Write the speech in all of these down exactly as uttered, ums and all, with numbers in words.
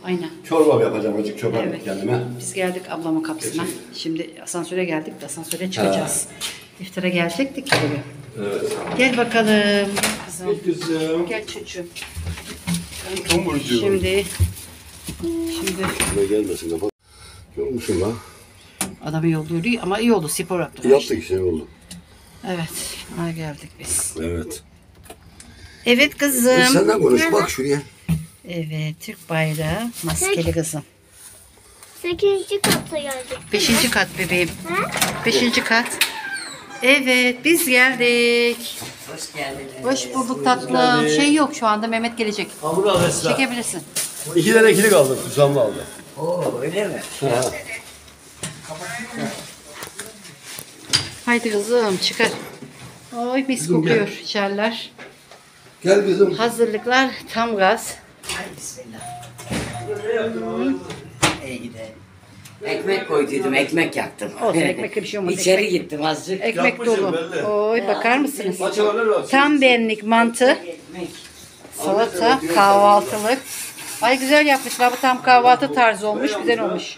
Aynen. Çorba yapacağım azıcık çorba Evet. kendime. Biz geldik ablamın kapısına. Şimdi asansöre geldik de asansöre çıkacağız. Ha. İftara gelecektik ki böyle. Evet. Gel bakalım kızım. Gel kızım. Gel çocuğum. Tomurcuğum. Şimdi şimdi Buraya gelmesin kapat. Yormuşum lan. adamı yolluyor ama iyi oldu, spor yaptık. Yaptık işte oldu. Evet. Ay geldik biz. Evet. Evet kızım. Biz senden konuş bak şuraya. Evet, Türk bayrağı maskeli kızım. Sekizinci kata geldik. Beşinci kat bebeğim. Beşinci kat. Evet, biz geldik. Hoş geldiniz. Hoş bulduk tatlım. Şey yok şu anda, Mehmet gelecek. Hamur al Esra. Çekebilirsin. İki tane kilik aldım. Kusamlı aldım. Oo öyle mi? Ha. Haydi kızım çıkar. Oy mis Kızım, kokuyor gel. içerler. Gel kızım. Hazırlıklar tam gaz. Hay bismillah. İyi gidelim. Ekmek koyduydum, ekmek yaktım. Olsun, ekmek bir şey olmaz. İçeri Ekmek- gittim azıcık. Ekmek Yapmışım dolu. belli. Oy bakar mısınız? Açılarlar var. Tam benlik mantı, Ekmek. salata, kahvaltılık. Ay güzel yapmışlar. Bu tam kahvaltı tarzı olmuş. Güzel olmuş.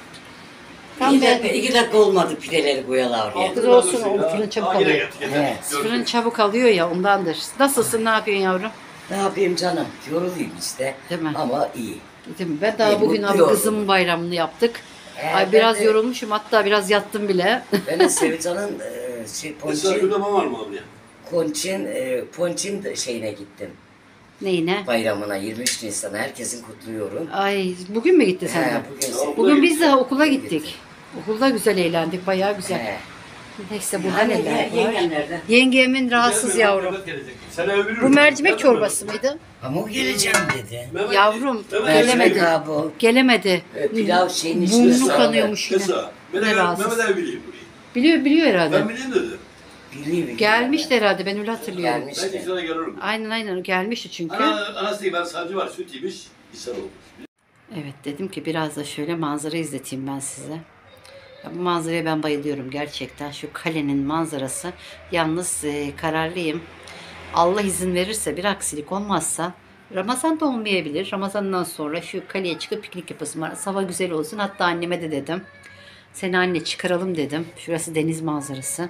Tam İki dakika, ben. iki dakika olmadı pideleri koyala oraya. Kız olsun, o fırın çabuk Aa, yine alıyor. getir, getir. Evet. Fırın çabuk alıyor ya ondandır. Nasılsın, ne yapıyorsun yavrum? Ne yapayım canım? Yoruluyum işte. Değil mi? Ama iyi. Değil mi? Ben daha İyi, bugün mutlu abi oldum. kızımın bayramını yaptık. Ee, Ay ben biraz de- yorulmuşum, hatta biraz yattım bile. Ben de Sevican'ın e, şey, Esra ponçin, şurada mı var mı ablaya? ponçin, e, ponçin de şeyine gittim. Neyine? Bayramına yirmi üç Nisan'a herkesin kutluyorum. Ay bugün mü gitti He, sen de? bugün Bugün biz de okula gittik. Okulda güzel eğlendik, bayağı güzel. He. Neyse burada Hani neler var. yengen nerede? Yengemin rahatsız yavrum. Sen öbürü. Bu mercimek çorbası mıydı? Ama o geleceğim dedi. Yavrum Mercimek gelemedi. ha bu. Gelemedi. E, pilav şeyin içine Burnu sağdı. kanıyormuş yine. Kısa. Ne Ben rahatsız. Mehmet abi bileyim burayı. Biliyor biliyor Ben herhalde. bileyim dedi. Biliyor, biliyor. Gelmişti herhalde, ben öyle hatırlıyorum. Ben Gelmişti. İsa'da gelirim. Aynen aynen gelmişti çünkü. Ana, anası gibi ben sancı var süt yemiş. İsa olmuş. Evet dedim ki biraz da şöyle manzara izleteyim ben size. Ya bu manzaraya ben bayılıyorum gerçekten. Şu kalenin manzarası. Yalnız e, kararlıyım. Allah izin verirse, bir aksilik olmazsa Ramazan da olmayabilir. Ramazandan sonra şu kaleye çıkıp piknik yapasım var. Hava güzel olsun. Hatta anneme de dedim. Seni anne çıkaralım dedim. Şurası deniz manzarası.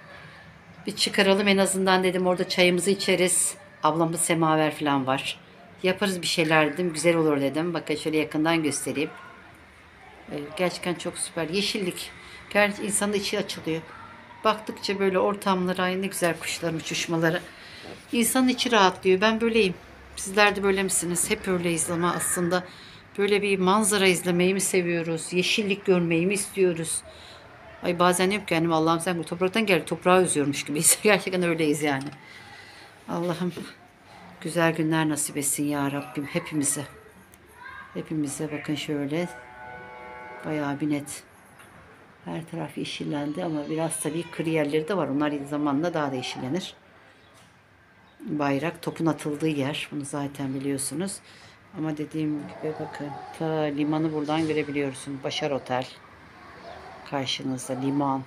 Bir çıkaralım en azından dedim. Orada çayımızı içeriz. Ablamda semaver falan var. Yaparız bir şeyler dedim. Güzel olur dedim. Bakın şöyle yakından göstereyim. Ee, Gerçekten çok süper. Yeşillik. Gerçi insanın içi açılıyor. Baktıkça böyle ortamlara, ay ne güzel kuşların uçuşmaları. İnsanın içi rahatlıyor. Ben böyleyim. Sizler de böyle misiniz? Hep öyleyiz ama aslında böyle bir manzara izlemeyi mi seviyoruz? Yeşillik görmeyi mi istiyoruz? Ay bazen diyorum ki kendime, Allah'ım sen bu topraktan gel, toprağı özüyormuş gibiyiz. Gerçekten öyleyiz yani. Allah'ım güzel günler nasip etsin ya Rabbim hepimize. Hepimize bakın şöyle. Bayağı bir net. Her taraf yeşillendi ama biraz tabii kırı yerleri de var. Onlar zamanla daha da yeşillenir. Bayrak topun atıldığı yer. Bunu zaten biliyorsunuz. Ama dediğim gibi bakın ta limanı buradan görebiliyorsun. Başar Otel. Karşınızda liman.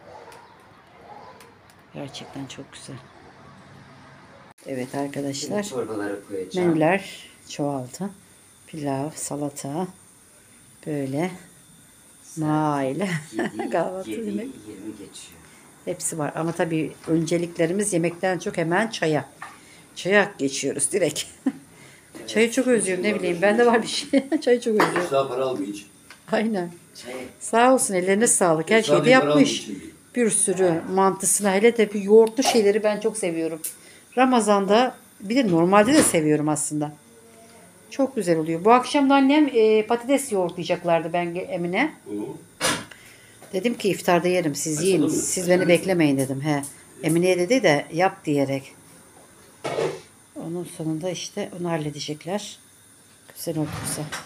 Gerçekten çok güzel. Evet arkadaşlar. Çorbaları koyacağım. Menüler çoğaldı. Pilav, salata. Böyle. Maile. Kahvaltı yedi, yemek. yirmi geçiyor. Hepsi var. Ama tabii önceliklerimiz yemekten çok hemen çaya. Çaya geçiyoruz direkt. Çayı çok özlüyorum, ne bileyim. Bende var bir şey. Çayı çok özlüyorum. Esra para almıyor hiç. Aynen. Çay, Sağ olsun, ellerine sağlık. Her şeyi de Esra bir para yapmış. almıyor şimdi. Bir sürü mantısına, hele de bir yoğurtlu şeyleri ben çok seviyorum. Ramazan'da bir de normalde de seviyorum aslında. Çok güzel oluyor. Bu akşam da annem e, patates yoğurtlayacaklardı ben Emine. Oo. Dedim ki iftarda yerim, siz Açalım yiyin. mı? Siz beni beklemeyin dedim. He. Emine'ye dedi de yap diyerek. Onun sonunda işte onu halledecekler. Güzel olursa.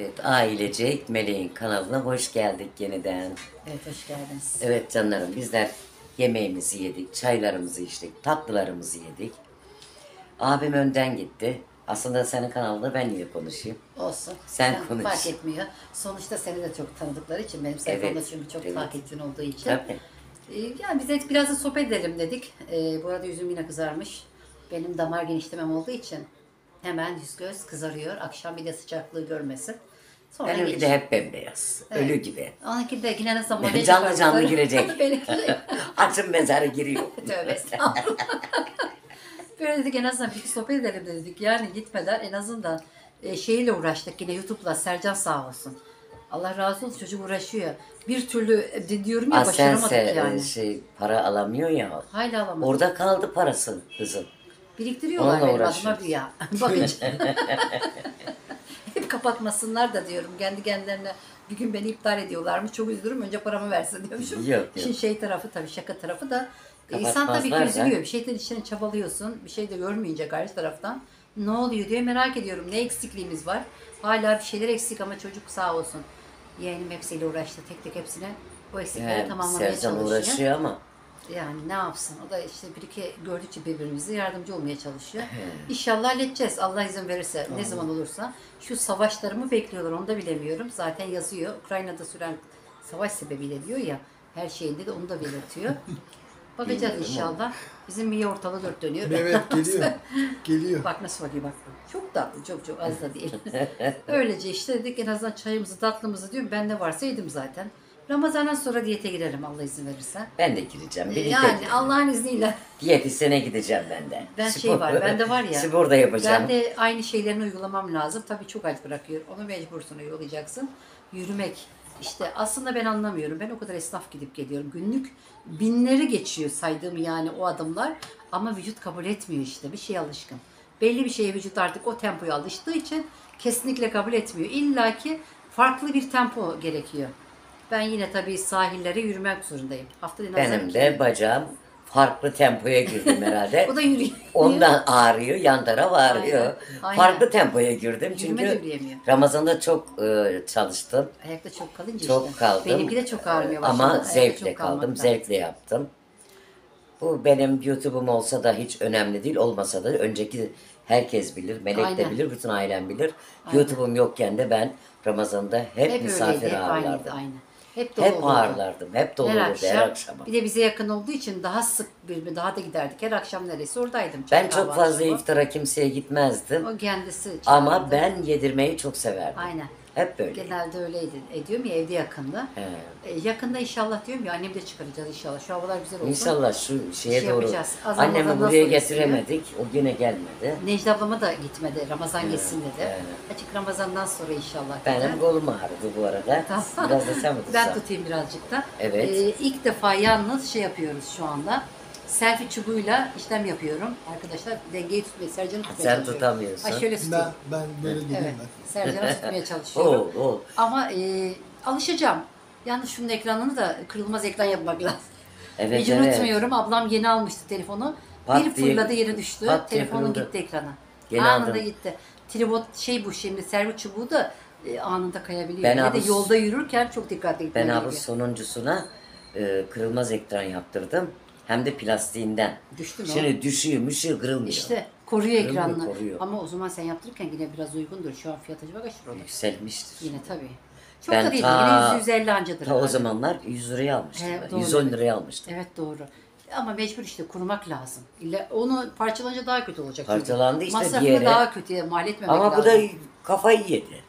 Evet, ailecek Meleğin kanalına hoş geldik yeniden. Evet, hoş geldiniz. Evet canlarım, bizler yemeğimizi yedik, çaylarımızı içtik, tatlılarımızı yedik. Abim önden gitti. Aslında senin kanalında ben niye konuşayım? Olsun. Sen konuş. Fark etmiyor. Sonuçta seni de çok tanıdıkları için, benim sayfamda Evet, çünkü çok evet. takipçin olduğu için. Tabii. Ee, yani biz de biraz da sohbet edelim dedik. Ee, bu arada yüzüm yine kızarmış. Benim damar genişlemem olduğu için hemen yüz göz kızarıyor. Akşam bir de sıcaklığı görmesin. Sonra Benimki geç. de hep bembeyaz. Evet. Ölü gibi. Onunki de yine nasıl model Canlı çıkardılar. canlı girecek. Benimki de- Açın mezarı giriyor. Tövbe estağfurullah. Böyle dedik, en azından bir sohbet edelim dedik. Yani gitmeden en azından e, şeyle uğraştık yine YouTube'la. Sercan sağ olsun. Allah razı olsun, çocuk uğraşıyor. Bir türlü e, diyorum ya, başaramadık Asense yani. şey, para alamıyor ya. Hala alamadık. Orada kaldı parası kızım. Biriktiriyorlar Onunla benim uğraşıyor. adıma rüya. Bakınca. Hep kapatmasınlar da diyorum. Kendi kendilerine bir gün beni iptal ediyorlarmış. Çok üzülürüm. Önce paramı versin diyormuşum. Yok, yok. İşin şey tarafı tabii, şaka tarafı da. İnsan tabii ki Kapatmazlar da. üzülüyor. Bir şeyden içine çabalıyorsun. Bir şey de görmeyince karşı taraftan. Ne oluyor diye merak ediyorum. Ne eksikliğimiz var? Hala bir şeyler eksik ama çocuk sağ olsun. Yeğenim hepsiyle uğraştı. Tek tek hepsine o eksikleri Yani tamamlamaya Sercan çalışıyor. uğraşıyor ama Yani ne yapsın? O da işte bir iki gördükçe birbirimize yardımcı olmaya çalışıyor. İnşallah halledeceğiz. Allah izin verirse. Ne zaman olursa. Şu savaşlarımı bekliyorlar. Onu da bilemiyorum. Zaten yazıyor. Ukrayna'da süren savaş sebebiyle diyor ya. Her şeyinde de onu da belirtiyor. Bakacağız Bilmiyorum inşallah. Bizim Mia ortalığı dört dönüyor. Evet, geliyor. Geliyor. Bak nasıl bakıyor bak. Çok tatlı, çok çok az da değil. Öylece işte dedik, en azından çayımızı tatlımızı diyorum. Ben ne varsa yedim zaten. Ramazan'dan sonra diyete girerim Allah izin verirse. ben de gireceğim. Birlikte Yani girelim. Allah'ın izniyle. Diyetisyene gideceğim ben de. Ben şey var, bende var ya. Spor da yapacağım. Ben de aynı şeylerini uygulamam lazım. Tabii çok aç bırakıyor. Onu mecbursun uygulayacaksın. Yürümek. İşte aslında ben anlamıyorum. Ben o kadar esnaf gidip geliyorum. Günlük binleri geçiyor saydığım yani o adımlar. Ama vücut kabul etmiyor işte. Bir şeye alışkın. Belli bir şeye vücut artık o tempoya alıştığı için kesinlikle kabul etmiyor. İlla ki farklı bir tempo gerekiyor. Ben yine tabii sahillere yürümek zorundayım. Haftada en az Benim iki- de bacağım farklı tempoya girdim herhalde. O da yürüyor. Ondan ağrıyor, yan taraf ağrıyor. Aynen, aynen. Farklı tempoya girdim Yürüme de çünkü yürüyemiyor. Ramazan'da çok e, çalıştım. Ayakta çok kalınca Çok işte. kaldım. Benimki de çok ağrmıyor başladı. Ama Ayakta zevkle çok kaldım, kalmaktan. zevkle yaptım. Bu benim YouTube'um olsa da hiç önemli değil, olmasa da önceki herkes bilir, Melek de Aynen. bilir, bütün ailem bilir. Aynen. YouTube'um yokken de ben Ramazan'da hep, Hep misafir öyleydi, hep aynıydı, ağırlardım. aynı. Hep dolu Hep olurdu. ağırlardım, hep dolu Her olurdu akşam, her akşam. bir de bize yakın olduğu için daha sık bir daha da giderdik. Her akşam neredeyse oradaydım. Ben Çay çok kahvaltısı fazla o. iftara kimseye gitmezdim. O kendisi Ama çağırdı. ben yedirmeyi çok severdim. Aynen. Hep böyle. Genelde öyleydi. E, diyorum ya, evde yakında. He. E, yakında inşallah diyorum ya, annem de çıkaracağız inşallah. Şu havalar güzel olsun. İnşallah şu şeye şey doğru. yapacağız. Az Annemi Ramazan'dan buraya sonra getiremedik. O yine gelmedi. Necla ablama da gitmedi. Ramazan geçsin dedi. evet. Açık Ramazan'dan sonra inşallah Benim dedi. kolum ağrıdı bu arada. Tamam. Biraz da sen mi Ben tutsan? tutayım birazcık da. Evet. Ee, ilk defa yalnız şey yapıyoruz şu anda. Selfie çubuğuyla işlem yapıyorum. Arkadaşlar dengeyi tutmaya, Sercan'ı tutmaya Sen çalışıyorum. tutamıyorsun. Ay şöyle tutayım. Ben ben böyle geleyim Evet. ben. Sercan'ı tutmaya çalışıyorum. Oo, oo. Ama e, alışacağım. Yalnız şunun ekranını da kırılmaz ekran yapmak lazım. Evet, Hiç evet. unutmuyorum. Ablam yeni almıştı telefonu. Pat bir diye- fırladı, yere düştü. pat diye Telefonun kırıldı. gitti ekrana. Yeni Anında aldım. gitti. Tripod şey bu şimdi, servo çubuğu da e, anında kayabiliyor. Ben Bir abi- de yolda yürürken çok dikkatli gitmen Ben abi gerekiyor. sonuncusuna e, kırılmaz ekran yaptırdım. Hem de plastiğinden. Düştü mü? Şimdi düşüyor, müşüyor, kırılmıyor. İşte koruyor Kırılmıyor, ekranını. koruyor. Ama o zaman sen yaptırırken yine biraz uygundur. Şu an fiyat acaba kaç lira olur? Yükselmiştir. Yine tabii. Çok Ben da değil. ta- Yine yüz yüz elli ancadır. Ta o herhalde. zamanlar yüz liraya almıştım. He, ben. doğru. yüz on liraya almıştım. Evet doğru. Ama mecbur işte kurumak lazım. İlle onu parçalanınca daha kötü olacak. çünkü. Parçalandı işte Masrafını diğeri. daha kötüye mal etmemek Ama lazım. bu da kafayı yedi.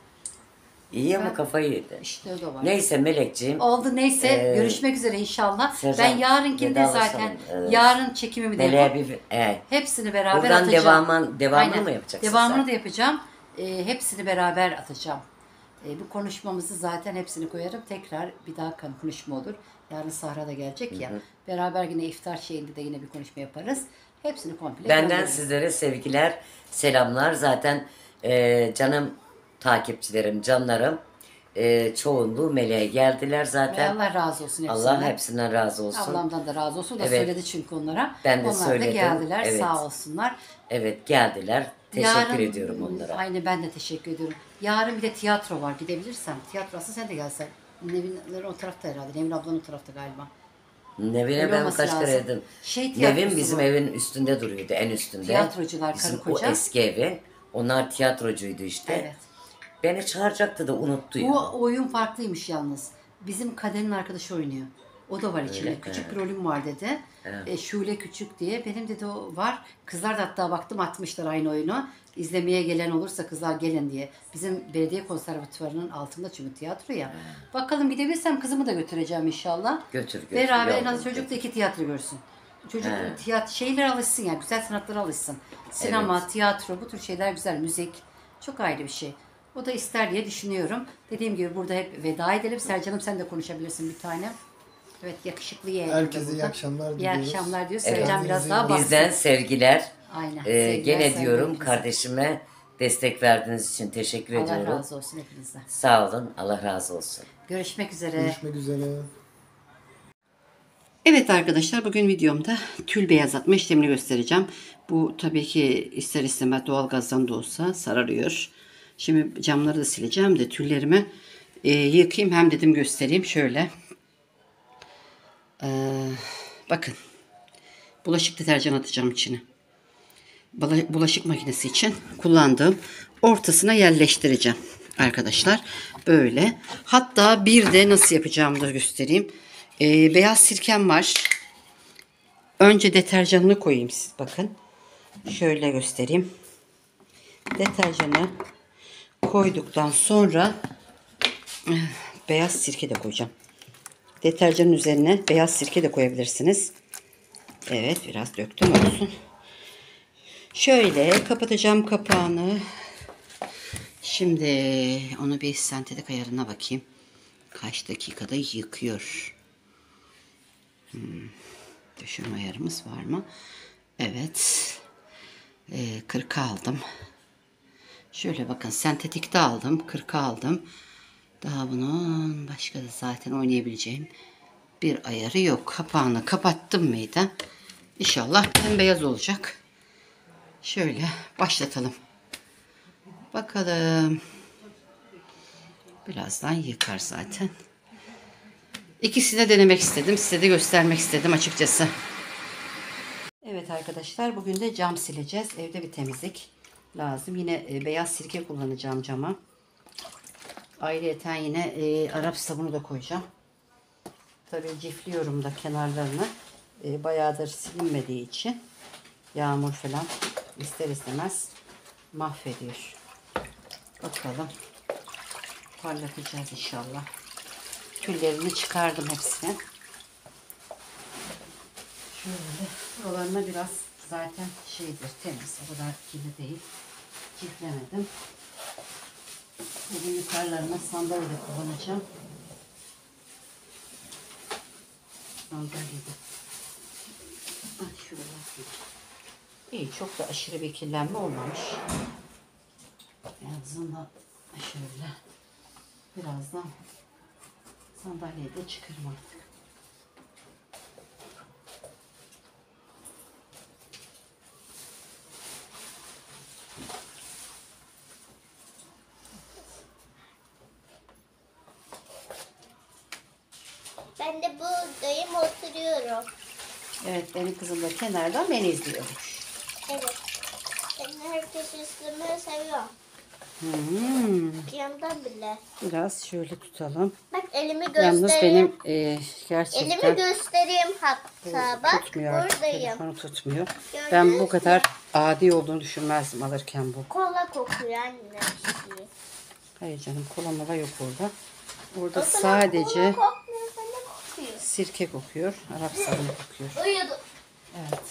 İyi ama Ben- kafayı yedi. İşte o da var. Neyse Melekciğim. Oldu neyse, Ee, görüşmek üzere inşallah. Sercan, Ben yarınkinde vedalaşalım. zaten Evet. yarın çekimimi de Meleğe yapıp bir... E, hepsini beraber Buradan atacağım. devamın- devamını Aynen. mı yapacaksın Devamını sen? da yapacağım. Ee, hepsini beraber atacağım. Ee, bu konuşmamızı zaten hepsini koyarım. Tekrar bir daha kan- konuşma olur. Yarın Sahra da gelecek ya. Beraber yine iftar şeyinde de yine bir konuşma yaparız. Hepsini komple benden gönderirim. sizlere sevgiler, selamlar. Zaten e, canım takipçilerim, canlarım. e, çoğunluğu Meleğe geldiler Ve zaten. Allah razı olsun hepsinden. Allah hepsinden razı olsun. Ablamdan da razı olsun. O da Evet. söyledi çünkü onlara. Ben de Onlar söyledim. da geldiler Evet. sağ olsunlar. Evet geldiler. Teşekkür Yarın- ediyorum onlara. Aynı ben de teşekkür ediyorum. Yarın bir de tiyatro var. Gidebilirsem. Tiyatro aslında sen de gelsen. Nevinler o tarafta herhalde. Nevin ablanın o tarafta galiba. Nevin'e Öyle ben olması kaç lazım. kere dedim. Şey tiyatrosu Nevin bizim var. evin üstünde duruyordu. En üstünde. Tiyatrocular, Bizim karı koca. o eski evi. Onlar tiyatrocuydu işte. Evet. Beni çağıracaktı da unuttu ya. Bu oyun farklıymış yalnız. Bizim Kader'in arkadaşı oynuyor. O da var içinde. Öyle, Küçük evet. bir rolüm var dedi. Evet. E, Şule Küçük diye. Benim dedi o var. Kızlar da hatta baktım atmışlar aynı oyunu. İzlemeye gelen olursa kızlar gelin diye. Bizim belediye konservatuvarının altında çünkü tiyatro ya. Bakalım gidebilirsem kızımı da götüreceğim inşallah. Götür götür. Beraber en yavrum, az çocuk da götür. iki tiyatro görsün. Çocuk He. tiyatro şeylere alışsın yani güzel sanatlara alışsın. Sinema, tiyatro bu tür şeyler güzel. Müzik çok ayrı bir şey. O da ister diye düşünüyorum. Dediğim gibi burada hep veda edelim. Sercan'ım sen de konuşabilirsin bir tane. Evet yakışıklı yeğenim de Herkese iyi burada. akşamlar İyi diliyoruz. akşamlar diyor. Evet. Sercan biraz daha baksın. Bizden sevgiler. Aynen. Ee, Sevgiler, gene saygılar diyorum hepinize. kardeşime destek verdiğiniz için teşekkür Allah ediyorum. razı olsun hepinizden. Sağ olun. Allah razı olsun. Görüşmek üzere. Görüşmek üzere. Evet arkadaşlar bugün videomda tül beyazlatma işlemini göstereceğim. Bu tabii ki ister istemez doğalgazdan da olsa sararıyor. Şimdi camları da sileceğim de tüllerimi e, yıkayayım hem dedim göstereyim şöyle. Ee, bakın bulaşık deterjanı atacağım içine. Bula- Bulaşık makinesi için kullandığım ortasına yerleştireceğim arkadaşlar. Böyle. Hatta bir de nasıl yapacağımı da göstereyim. Ee, beyaz sirkem var. Önce deterjanını koyayım siz bakın. Şöyle göstereyim. Deterjanı koyduktan sonra eh, beyaz sirke de koyacağım. Deterjanın üzerine beyaz sirke de koyabilirsiniz. Evet biraz döktüm olsun. Şöyle kapatacağım kapağını. Şimdi onu bir sentetik ayarına bakayım. Kaç dakikada yıkıyor. Hmm. Düşürme ayarımız var mı? Evet. Ee, kırka aldım. Şöyle bakın sentetikte aldım. kırka aldım. Daha bunun başka da zaten oynayabileceğim bir ayarı yok. Kapağını kapattım mıydı? İnşallah bembeyaz olacak. Şöyle başlatalım. Bakalım. Birazdan yıkar zaten. İkisini de denemek istedim. Size de göstermek istedim açıkçası. Evet arkadaşlar bugün de cam sileceğiz. Evde bir temizlik lazım. Yine e, beyaz sirke kullanacağım cama. Ayrıyeten yine e, Arap sabunu da koyacağım. Tabii cifliyorum da kenarlarını. E, bayağıdır silinmediği için yağmur falan ister istemez mahvediyor. Bakalım. Parlatacağız inşallah. Tüllerini çıkardım hepsini. Şöyle buralarına biraz zaten şeydir temiz. O kadar kirli değil. Çiftlemedim. Bugün yukarılarına sandalye de kullanacağım. Sandalyede. Ah şuralar. İyi çok da aşırı bir kirlenme olmamış. En azından şöyle birazdan sandalyeyi de çıkarım artık. Ben de buradayım oturuyorum. Evet benim kızım da kenardan beni izliyormuş. Evet. Ben herkes izlemeyi seviyorum. Hmm, Yandan bile. biraz şöyle tutalım. Bak elimi göstereyim. Yalnız benim e, gerçekten Elimi göstereyim hatta. Bak tutmuyor artık, buradayım. telefonu tutmuyor. Gördünüz Ben bu mü? kadar adi olduğunu düşünmezdim alırken bu. Kola kokuyor anne. Şey. Hayır canım kola mola yok orada. Orada O zaman sadece kola kokmuyorsa ne kokuyor? sirke kokuyor, Arap sabunu kokuyor. Uyudu. Evet.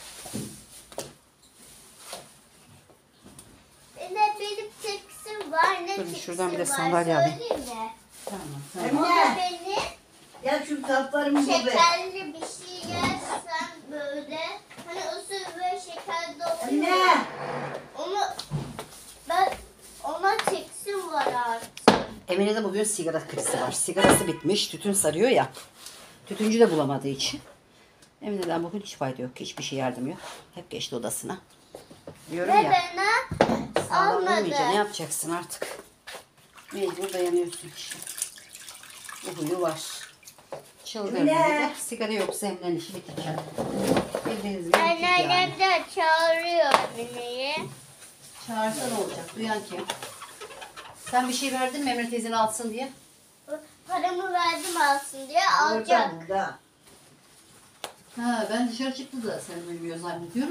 Ne benim teksim var ne Dur, teksim şuradan bir de var. sandalye alayım. Söyleyeyim mi? Tamam, tamam. O da benim Ya şu kaplarımı bu be. şekerli bir şey yersen böyle hani o ve şekerli oluyor. Anne. ya. Onu ben ona teksim var artık. Emine'de bugün sigara krizi var. Sigarası bitmiş. Tütün sarıyor ya. Tütüncü de bulamadığı için. Emine'den bugün hiç fayda yok. Hiçbir şey yardım yok. Hep geçti odasına. Diyorum Ve ya. bana Sağlam almadı. olmayınca ne yapacaksın artık? Mecbur dayanıyorsun işte. Bu huyu var. Çıldırdı Emine. dedi. Sigara yoksa Emine'nin işi bitecek. Bildiğiniz gibi bitik yani. Anneannem de çağırıyor beni. Çağırsa ne olacak? Duyan kim? Sen bir şey verdin mi Emre teyzeni alsın diye? Paramı verdim alsın diye alacak. Oradan da. Ha, ben dışarı çıktı da sen duymuyor zannediyorum.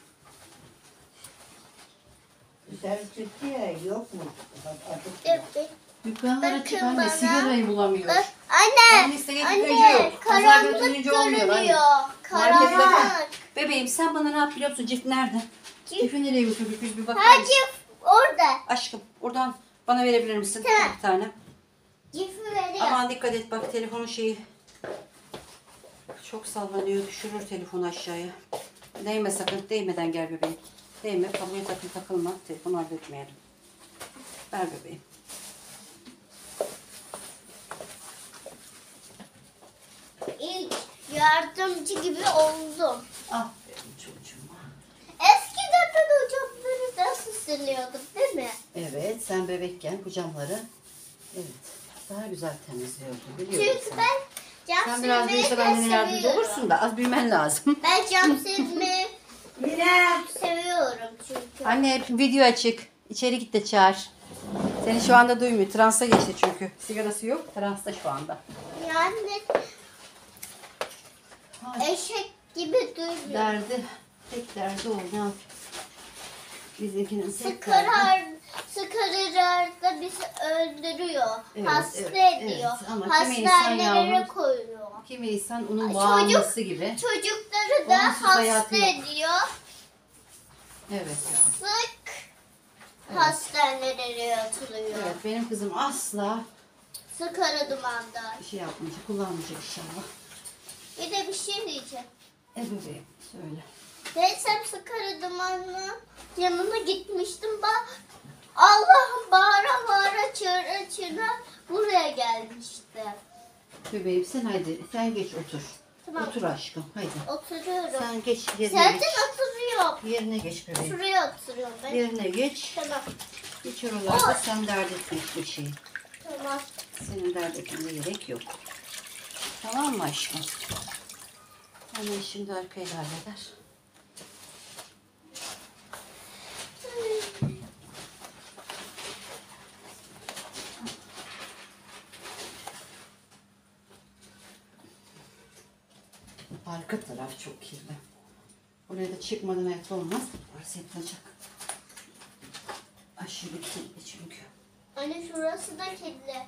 Dışarı çıktı ya, yok mu? Bak, artık Evet. Dükkanlara Bakın çıkan bana. da sigarayı bulamıyor. Bak, Anne, Onun isteği anne, tütüncü yok. Pazar karanlık götürünce olmuyor lan. görünüyor. Marketlerde. Karanlık. Bebeğim sen bana ne yap biliyor musun? Cif nerede? Cif. Cif'i nereye götürdük biz bir bakar Ha mısın? cif orada. Aşkım oradan bana verebilir misin? Tamam. Bir tane. Cifi veriyor. Aman dikkat et bak telefonun şeyi. Çok sallanıyor düşürür telefonu aşağıya. Değme sakın değmeden gel bebeğim. Değme kabloya takıl takılma telefonu halletmeyelim. Ver bebeğim. İlk yardımcı gibi oldum. Aferin çocuğuma. Eskiden ben o camları nasıl siliyordum değil mi? Evet sen bebekken bu camları evet daha güzel temizliyordun biliyorum Çünkü sen. ben cam Sen biraz silmeyi büyüse de benden yardımcı seviyorum. olursun da az büyümen lazım. Ben cam silmeyi Mine. seviyorum çünkü. Anne video açık. İçeri git de çağır. Seni şu anda duymuyor. Transa geçti çünkü. Sigarası yok. Transta şu anda. Yani eşek gibi duymuyor. Derdi. Tek derdi o. Ne yap? Bizimkinin tek derdi. Sıkarır, sıkarır da bizi öldürüyor. Evet, hasta evet, ediyor. evet. Ama kimi insan Hastanelere yavrum- koyuyor. Kimi insan onun Ay, bağımlısı çocuk- gibi. Çocukları da Onsuz hayatı hasta yok. ediyor. Evet ya. Sık hastanelere yatırıyor. Evet benim kızım asla Sıkarı dumanda. bir şey yapmayacak, kullanmayacak inşallah. Bir de bir şey diyeceğim. E bebeğim söyle. Neyse sıkarı dumanla yanına gitmiştim. Ba Allah'ım bağıra bağıra çığıra çığıra buraya gelmişti. Bebeğim sen hadi sen geç otur. Tamam. Otur aşkım haydi. Oturuyorum. Sen geç yerine Zaten geç. oturuyorum. Yerine geç bebeğim. Şuraya oturuyorum ben. Yerine geç. Tamam. Geç oralarda sen dert etme hiçbir şey. Tamam. Senin dert etmene gerek yok. Tamam mı aşkım? Hemen şimdi arkayı da halleder. Arka taraf çok kirli. Oraya da çıkmadan ayakta olmaz. Orası yapılacak. Aşırı kirli çünkü. Anne şurası da kirli.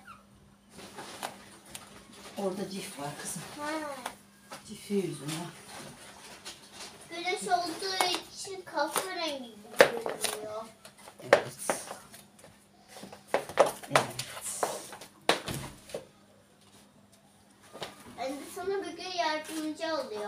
Orada cif var kızım. Ha. Cifi yüzünden. Güneş olduğu için kahverengi gibi görünüyor. Evet. Evet. Anne sana bir gün yardımcı oluyor.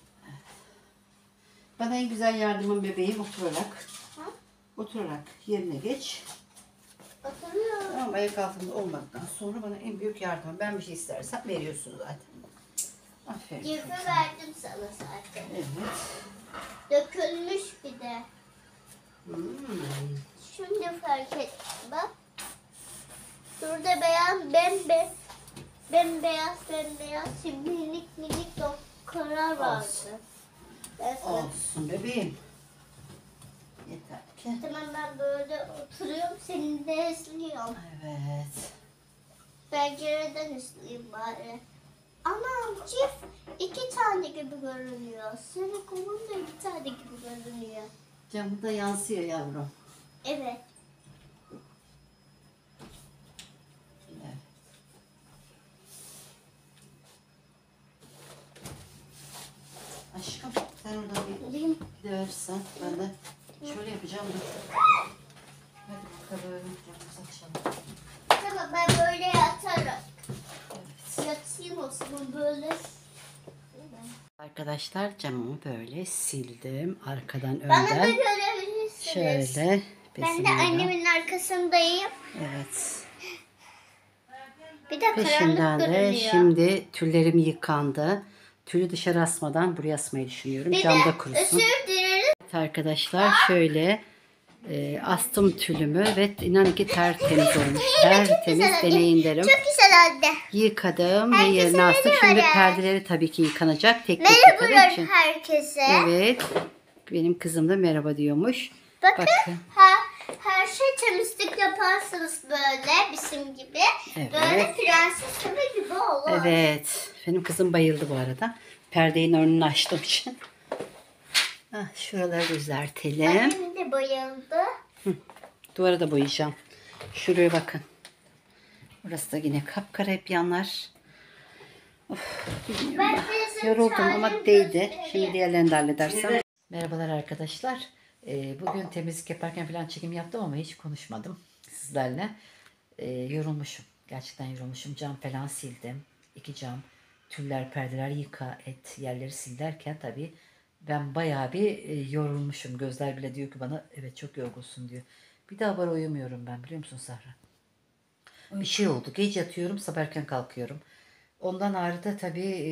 Bana en güzel yardımın bebeğim oturarak. Ha? Oturarak yerine geç. Oturuyor. Tamam ayak altında olmaktan sonra bana en büyük yardım. Ben bir şey istersem veriyorsun zaten. Aferin. Cifi verdim sana zaten. Evet. Dökülmüş bir de. Hmm. Şimdi fark ettim bak. Şurada beyaz bembe bembeyaz bembeyaz şimdi minik minik dokular vardı. Ben sana- Olsun bebeğim. Yeter ki. Tamam ben böyle oturuyorum seni de izliyorum. Evet. Pencereden izleyeyim bari. Anam çift iki tane gibi görünüyor. Senin kolun da iki tane gibi görünüyor. Camda yansıyor yavrum. Evet. Evet. Aşkım sen oradan bir Alayım. gidersen ben de şöyle yapacağım da. Hadi bakalım camımızı açalım. Tamam ben böyle yatarak. Evet. Yatayım o zaman böyle. Arkadaşlar camımı böyle sildim. Arkadan Bana da önden. görebilirsiniz. Şöyle. Ben de bezimle. annemin arkasındayım. Evet. Bir de karanlık Peşinden de görünüyor. şimdi tüllerim yıkandı. Tülü dışarı asmadan buraya asmayı düşünüyorum. Bir Camda de kurusun. özür dilerim. Evet arkadaşlar şöyle e, astım tülümü ve inan ki tertemiz olmuş. Tertemiz güzel. deneyin derim. Çok güzel oldu. Yıkadım ve Herkese yerine astım. Şimdi merhaba. perdeleri tabii ki yıkanacak. Tek tek Merhabalar yıkadığım için. herkese. Evet. Benim kızım da merhaba diyormuş. Bakın, Bakın. Ha, her şey temizlik yaparsanız böyle bizim gibi. Evet. Böyle prenses gibi gibi olur. Evet. Benim kızım bayıldı bu arada. Perdenin önünü açtığım için. Ah, şuraları düzeltelim. Annem de bayıldı. Duvara da boyayacağım. Şuraya bakın. Burası da yine kapkara hep yanlar. Of, bilmiyorum Ben ya. bizim Yoruldum ama çayları değdi. göstereyim. Şimdi diğerlerini de halledersem. Merhabalar arkadaşlar. Ee, bugün temizlik yaparken falan çekim yaptım ama hiç konuşmadım sizlerle. Ee, yorulmuşum. Gerçekten yorulmuşum. Cam falan sildim. İki cam. Tüller, perdeler yıka, et, yerleri sil derken tabii ben bayağı bir e, yorulmuşum. Gözler bile diyor ki bana evet çok yorgunsun diyor. Bir daha bara uyumuyorum ben, biliyor musun Sahra? Bir şey oldu. Gece yatıyorum, sabah erken kalkıyorum. Ondan ağrı da tabii e,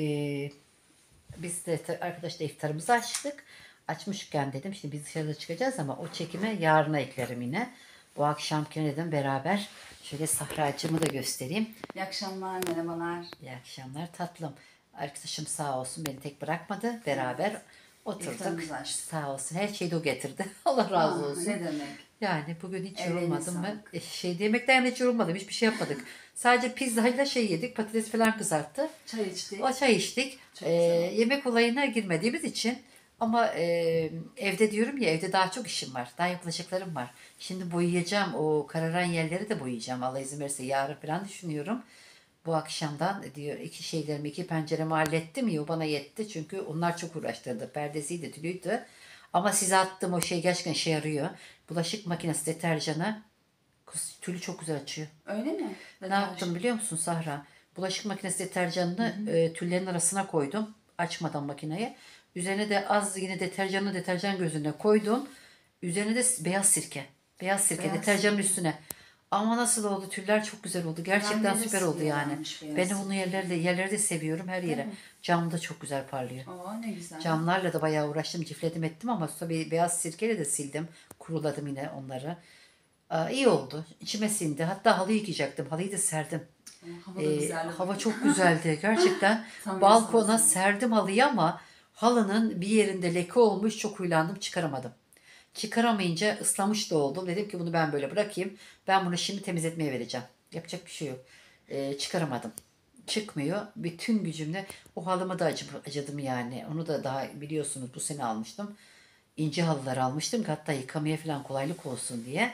biz de ta- arkadaşla iftarımızı açtık. Açmışken dedim şimdi biz dışarıda çıkacağız ama o çekime yarına eklerim yine. Bu akşamkine dedim beraber şöyle Sahracığımı da göstereyim. İyi akşamlar, merhabalar. İyi akşamlar tatlım. Arkadaşım sağ olsun beni tek bırakmadı. Beraber oturduk. İftarımızı açtık. Sağ olsun. Her şeyi de o getirdi. Allah razı Aa, olsun. Ne demek? Yani bugün hiç Ellerine yorulmadım ben. sağlık. E, Şey yemekten hiç yorulmadım. Hiçbir şey yapmadık. Sadece pizzayla şey yedik. Patates falan kızarttı. Çay içtik. O çay içtik. Çok Ee, güzel oldu. yemek olayına girmediğimiz için ama e, evde diyorum ya evde daha çok işim var. Daha yapılacaklarım var. Şimdi boyayacağım. O kararan yerleri de boyayacağım. Allah izin verirse yarın falan düşünüyorum. Bu akşamdan diyor iki şeylerimi iki penceremi hallettim ya o bana yetti. Çünkü onlar çok uğraştırdı. Perdesiydi, tülüydü. Ama size attığım o şey gerçekten işe yarıyor. Bulaşık makinesi deterjanı kız tülü çok güzel açıyor. Öyle mi? Ne yaptım biliyor musun Sahra? Bulaşık makinesi deterjanını e, tüllerin arasına koydum. Açmadan makineyi. Üzerine de az yine deterjanlı deterjan gözüne koydum. Üzerine de beyaz sirke. Beyaz sirke Beyaz deterjanın sirke. üstüne. Ama nasıl oldu? Tüller çok güzel oldu. Gerçekten Pembe de süper oldu yani. siliyorlarmış beyaz Ben de bunu sirke. yerlerde yerleri de seviyorum her yere. Cam da çok güzel parlıyor. Oo ne güzel. Camlarla da bayağı uğraştım, cifledim ettim ama tabii beyaz sirkeyle de sildim. Kuruladım yine onları. Aa, iyi oldu. İçime sindi. Hatta halı yıkayacaktım. Halıyı da serdim. Hava da Ee, güzel. hava çok güzeldi. Gerçekten Tam balkona yazın. serdim halıyı ama halının bir yerinde leke olmuş. Çok huylandım. Çıkaramadım. Çıkaramayınca ıslamış da oldum. Dedim ki bunu ben böyle bırakayım. Ben bunu şimdi temizletmeye vereceğim. Yapacak bir şey yok. Ee, çıkaramadım. Çıkmıyor. Bütün gücümle o halımı da acı, acıdım yani. Onu da daha biliyorsunuz bu sene almıştım. İnce halılar almıştım ki hatta yıkamaya falan kolaylık olsun diye.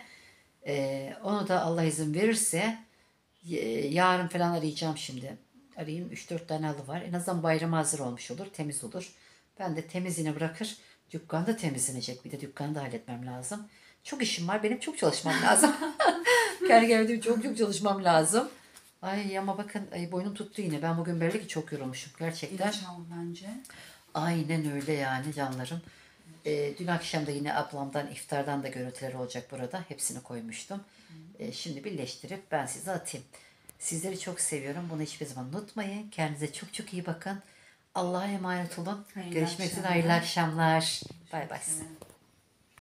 Ee, onu da Allah izin verirse y- yarın falan arayacağım şimdi. Arayayım üç dört tane halı var. En azından bayrama hazır olmuş olur. Temiz olur. Ben de temizliğine bırakır. Dükkan da temizlenecek. Bir de dükkanı da halletmem lazım. Çok işim var. Benim çok çalışmam lazım. Kendi kendime çok çok çalışmam lazım. Ay ama bakın ay, boynum tuttu yine. Ben bugün belli ki çok yorulmuşum. Gerçekten. İlaç al bence. Aynen öyle yani canlarım. Ee, dün akşam da yine ablamdan iftardan da görüntüler olacak burada. Hepsini koymuştum. Ee, şimdi birleştirip ben size atayım. Sizleri çok seviyorum. Bunu hiçbir zaman unutmayın. Kendinize çok çok iyi bakın. Allah'a emanet olun. Hayırlı Görüşmek üzere. akşamlar. Hayırlı akşamlar. Bay bay. Evet.